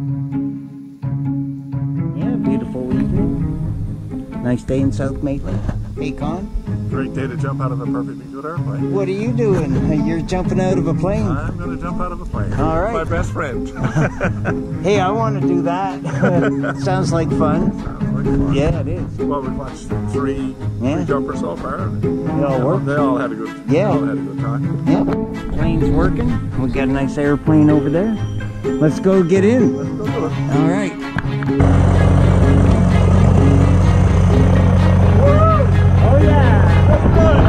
Yeah, beautiful evening. Nice day in South Maitland. Hey, Con? Great day to jump out of a perfectly good airplane. What are you doing? You're jumping out of a plane. I'm going to jump out of a plane. All right. My best friend. Hey, I want to do that. Sounds like fun. Sounds like fun. Yeah, it is. Well, we've watched three jumpers so far. They all work. They all had a good. Yeah. They all had a good time. Yep. Plane's working. We got a nice airplane over there. Let's go get in. Let's go do it. All right. Oh yeah. Let's do it.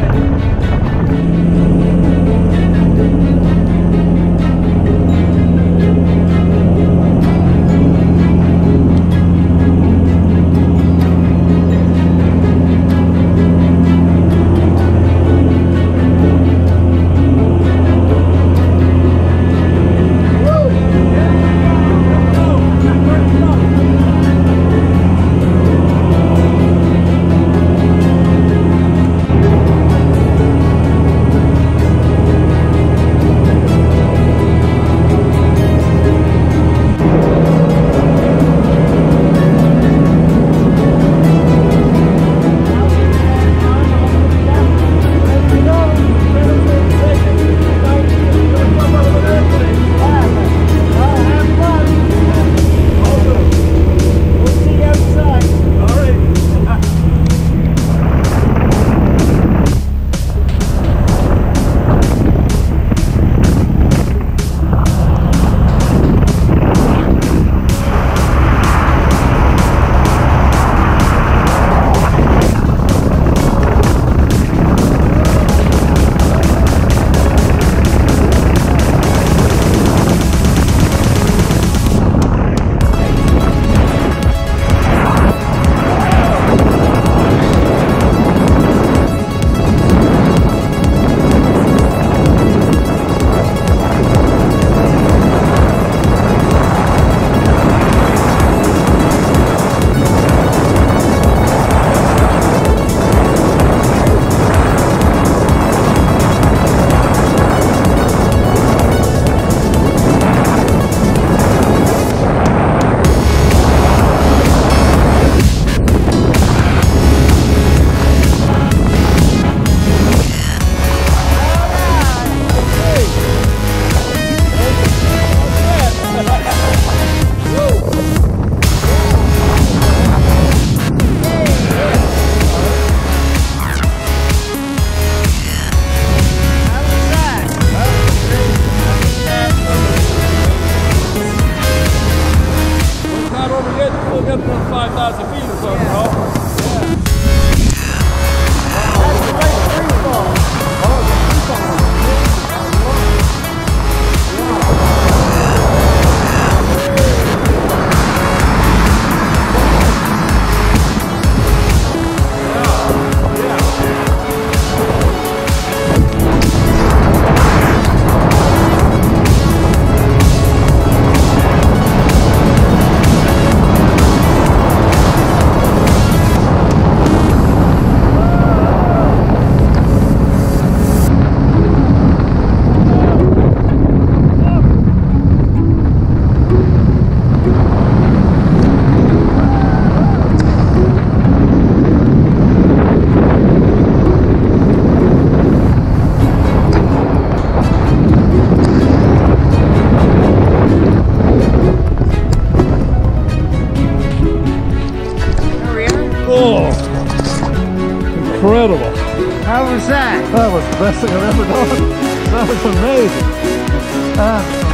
Incredible. How was that? That was the best thing I've ever done. That was amazing.